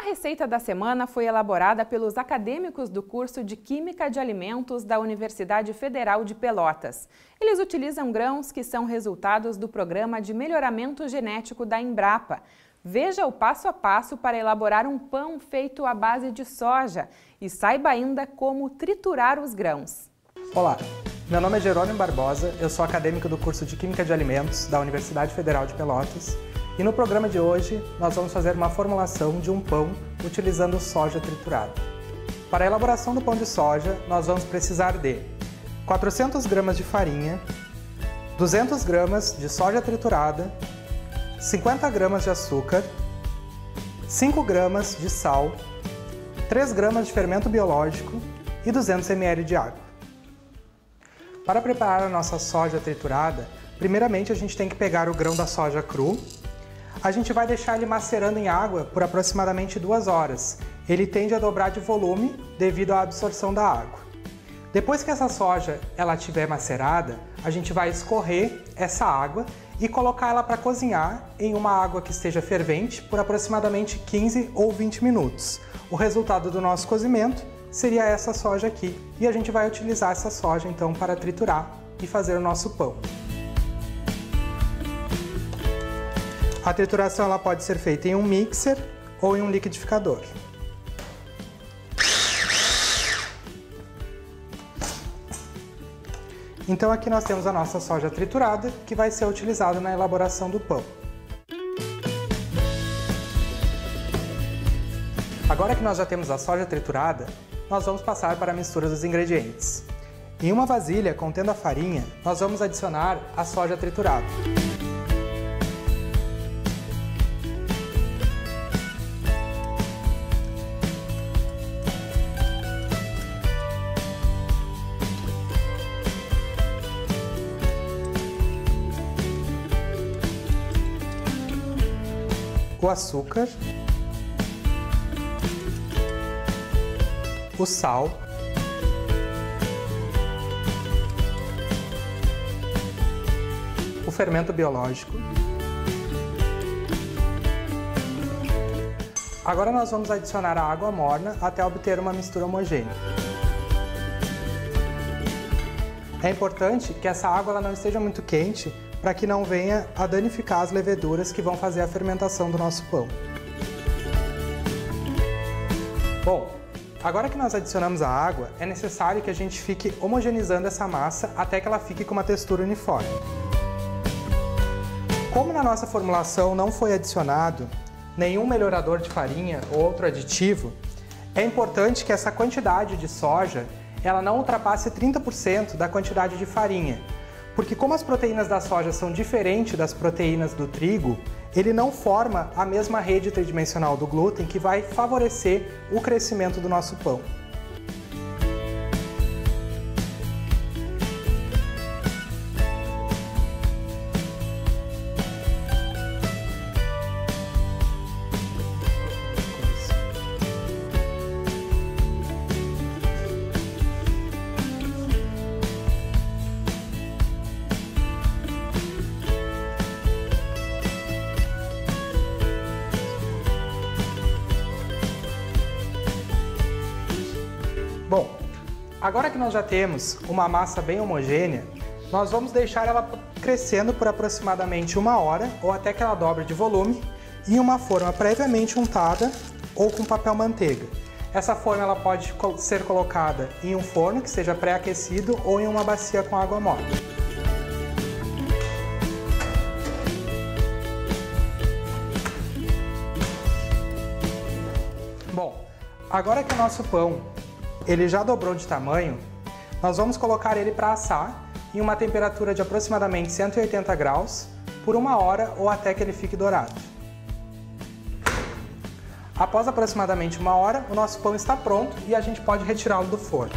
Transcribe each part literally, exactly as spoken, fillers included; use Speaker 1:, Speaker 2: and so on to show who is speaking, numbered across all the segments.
Speaker 1: receita da semana foi elaborada pelos acadêmicos do curso de Química de Alimentos da Universidade Federal de Pelotas. Eles utilizam grãos que são resultados do Programa de Melhoramento Genético da Embrapa. Veja o passo a passo para elaborar um pão feito à base de soja e saiba ainda como triturar os grãos.
Speaker 2: Olá, meu nome é Jerônimo Barbosa, eu sou acadêmico do curso de Química de Alimentos da Universidade Federal de Pelotas. E no programa de hoje, nós vamos fazer uma formulação de um pão utilizando soja triturada. Para a elaboração do pão de soja, nós vamos precisar de quatrocentas gramas de farinha, duzentas gramas de soja triturada, cinquenta gramas de açúcar, cinco gramas de sal, três gramas de fermento biológico e duzentos mililitros de água. Para preparar a nossa soja triturada, primeiramente a gente tem que pegar o grão da soja cru. A gente vai deixar ele macerando em água por aproximadamente duas horas. Ele tende a dobrar de volume devido à absorção da água. Depois que essa soja ela estiver macerada, a gente vai escorrer essa água e colocar ela para cozinhar em uma água que esteja fervente por aproximadamente quinze ou vinte minutos. O resultado do nosso cozimento seria essa soja aqui. E a gente vai utilizar essa soja então para triturar e fazer o nosso pão. A trituração ela pode ser feita em um mixer ou em um liquidificador. Então aqui nós temos a nossa soja triturada, que vai ser utilizada na elaboração do pão. Agora que nós já temos a soja triturada, nós vamos passar para a mistura dos ingredientes. Em uma vasilha contendo a farinha, nós vamos adicionar a soja triturada. O açúcar, o sal, o fermento biológico. Agora nós vamos adicionar a água morna até obter uma mistura homogênea. É importante que essa água ela não esteja muito quente, para que não venha a danificar as leveduras que vão fazer a fermentação do nosso pão. Bom, agora que nós adicionamos a água, é necessário que a gente fique homogeneizando essa massa até que ela fique com uma textura uniforme. Como na nossa formulação não foi adicionado nenhum melhorador de farinha ou outro aditivo, é importante que essa quantidade de soja ela não ultrapasse trinta por cento da quantidade de farinha. Porque como as proteínas da soja são diferentes das proteínas do trigo, ele não forma a mesma rede tridimensional do glúten que vai favorecer o crescimento do nosso pão. Bom, agora que nós já temos uma massa bem homogênea, nós vamos deixar ela crescendo por aproximadamente uma hora ou até que ela dobre de volume em uma forma previamente untada ou com papel manteiga. Essa forma ela pode ser colocada em um forno que seja pré-aquecido ou em uma bacia com água morna. Bom, agora que o nosso pão ele já dobrou de tamanho, nós vamos colocar ele para assar em uma temperatura de aproximadamente cento e oitenta graus por uma hora ou até que ele fique dourado. Após aproximadamente uma hora, o nosso pão está pronto e a gente pode retirá-lo do forno.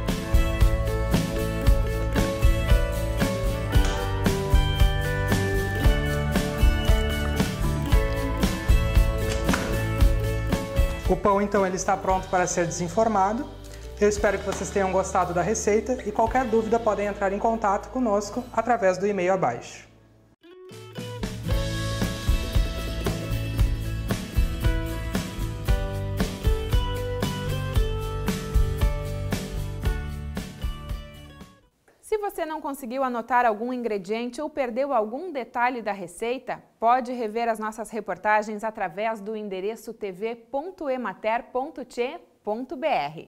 Speaker 2: O pão então ele está pronto para ser desenformado. Eu espero que vocês tenham gostado da receita e qualquer dúvida podem entrar em contato conosco através do e-mail abaixo.
Speaker 1: Se você não conseguiu anotar algum ingrediente ou perdeu algum detalhe da receita, pode rever as nossas reportagens através do endereço t v ponto emater ponto t ponto b r.